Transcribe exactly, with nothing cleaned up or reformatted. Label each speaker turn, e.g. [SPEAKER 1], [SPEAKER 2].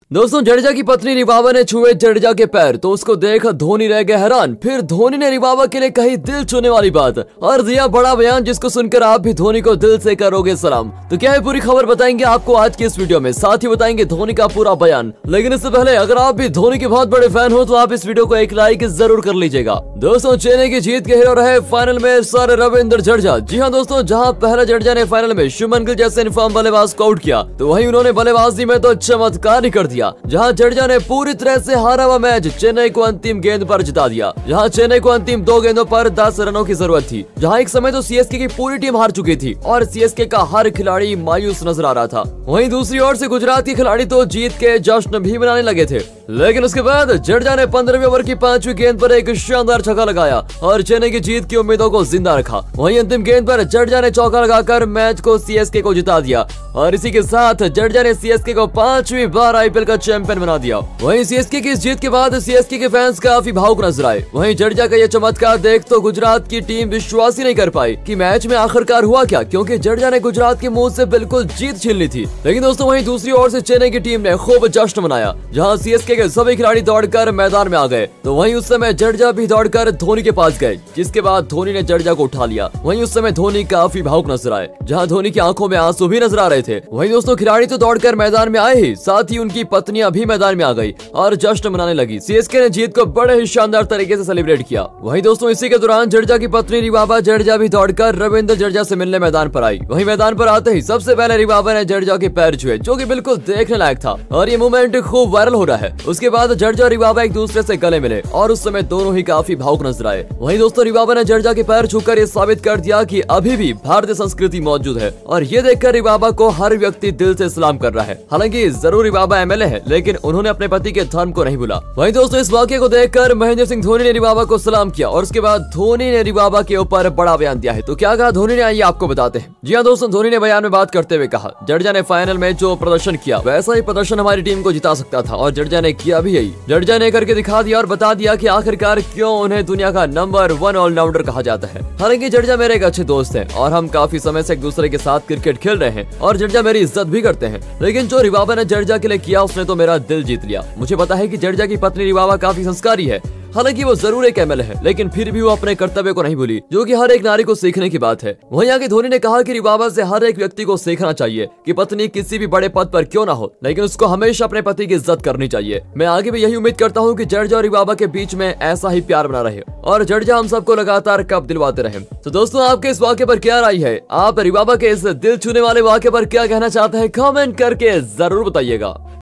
[SPEAKER 1] दोस्तों, जडेजा की पत्नी रिवाबा ने छुए जडेजा के पैर तो उसको देख धोनी रह गए हैरान। फिर धोनी ने रिवाबा के लिए कही दिल छूने वाली बात और दिया बड़ा बयान, जिसको सुनकर आप भी धोनी को दिल से करोगे सलाम। तो क्या है पूरी खबर बताएंगे आपको आज की इस वीडियो में, साथ ही बताएंगे धोनी का पूरा बयान। लेकिन इससे पहले अगर आप भी धोनी के बहुत बड़े फैन हो तो आप इस वीडियो को एक लाइक जरूर कर लीजिएगा। दोस्तों, चेन्नई की जीत के हीरो रहे फाइनल में सर रविंद्र जडेजा। जी हाँ दोस्तों, जहाँ पहले जडेजा ने फाइनल में शुभमन गिल जैसे इनफॉर्म बल्लेबाज को आउट किया तो वहीं उन्होंने बल्लेबाजी में तो चमत्कार ही कर दिया। जहाँ जडेजा ने पूरी तरह से हारा हुआ मैच चेन्नई को अंतिम गेंद पर जिता दिया। जहां चेन्नई को अंतिम दो गेंदों पर दस रनों की जरूरत थी। जहां एक समय तो सीएसके की पूरी टीम हार चुकी थी और सीएसके का हर खिलाड़ी मायूस नजर आ रहा था। वहीं दूसरी ओर से गुजरात के खिलाड़ी तो जीत के जश्न भी मनाने लगे थे। लेकिन उसके बाद जडेजा ने पंद्रहवीं ओवर की पांचवी गेंद पर एक शानदार छक्का लगाया और चेन्नई की जीत की उम्मीदों को जिंदा रखा। वहीं अंतिम गेंद पर जडेजा ने चौका लगाकर मैच को सीएसके को जिता दिया और इसी के साथ जडेजा ने सीएसके को पांचवी बार आईपीएल का चैंपियन बना दिया। वहीं सीएसके की इस जीत के बाद सीएसके के फैंस काफी भावुक नजर आए। वहीं जडेजा का यह चमत्कार देख तो गुजरात की टीम विश्वास ही नहीं कर पाई कि मैच में आखिरकार हुआ क्या, क्योंकि जडेजा ने गुजरात के मुंह से बिल्कुल जीत छीन ली थी। लेकिन दोस्तों, वहीं दूसरी ओर से चेन्नई की टीम ने खूब जश्न मनाया। जहां सीएसके के सभी खिलाड़ी दौड़कर मैदान में आ गए तो वहीं उस समय जडेजा भी दौड़कर धोनी के पास गए, जिसके बाद धोनी ने जडेजा को उठा लिया। वहीं उस समय धोनी काफी भावुक नजर आए, जहां धोनी की आंखों में आंसू भी नजर आ रहे थे। वहीं दोस्तों, खिलाड़ी तो दौड़कर मैदान में आए ही, साथ ही उनकी पत्नियां भी मैदान में आ गई और जश्न मनाने लगी। सीएसके ने जीत को बड़े ही शानदार तरीके से सेलिब्रेट किया। वहीं दोस्तों, इसी के दौरान जडेजा की पत्नी रिवाबा जडेजा भी दौड़कर रविंद्र जडेजा से मिलने मैदान पर आई। वहीं मैदान पर आते ही सबसे पहले रिवाबा ने जडेजा के पैर छुए, जो कि बिल्कुल देखने लायक था और ये मोमेंट खूब वायरल हो रहा है। उसके बाद जडेजा और रिवाबा एक दूसरे से गले मिले और उस समय दोनों ही काफी भावुक नजर आए। वहीं दोस्तों, रिवाबा ने जडेजा के पैर छूकर ये साबित कर दिया कि अभी भी भारतीय संस्कृति मौजूद है और ये देखकर रिवाबा को हर व्यक्ति दिल से सलाम कर रहा है। हालांकि जरूर रिवाबा एमएलए है, लेकिन उन्होंने अपने पति के धर्म को नहीं भूला। वहीं दोस्तों, इस वाक्य को देखकर महेंद्र सिंह धोनी ने रिवाबा को सलाम किया और उसके बाद धोनी ने रिवाबा के ऊपर बड़ा बयान दिया है। तो क्या कहा धोनी ने, आइए आपको बताते हैं। जी हाँ दोस्तों, धोनी ने बयान में बात करते हुए कहा, जडेजा ने फाइनल में जो प्रदर्शन किया वैसा ही प्रदर्शन हमारी टीम को जिता सकता था और जडेजा ने किया भी यही। जडेजा ने करके दिखा दिया और बता दिया कि आखिरकार क्यों उन्हें दुनिया का नंबर वन ऑलराउंडर कहा जाता है। हालांकि जडेजा मेरे एक अच्छे दोस्त हैं और हम काफी समय से एक दूसरे के साथ क्रिकेट खेल रहे हैं और जडेजा मेरी इज्जत भी करते हैं। लेकिन जो रिवाबा ने जडेजा के लिए किया उसने तो मेरा दिल जीत लिया। मुझे पता है कि जडेजा की पत्नी रिवाबा काफी संस्कारी है। हालांकि वो जरूर एक एमएलए है, लेकिन फिर भी वो अपने कर्तव्य को नहीं भूली, जो कि हर एक नारी को सीखने की बात है। वहीं आगे धोनी ने कहा कि रिवाबा से हर एक व्यक्ति को सीखना चाहिए कि पत्नी किसी भी बड़े पद पर क्यों ना हो, लेकिन उसको हमेशा अपने पति की इज्जत करनी चाहिए। मैं आगे भी यही उम्मीद करता हूँ कि जडेजा और रिवाबा के बीच में ऐसा ही प्यार बना रहे और जडेजा हम सबको लगातार कप दिलवाते रहे। तो दोस्तों, आपके इस वाक्य पर क्या राय है? आप रिवाबा के इस दिल छूने वाले वाक्य पर क्या कहना चाहते हैं? कमेंट करके जरूर बताइएगा।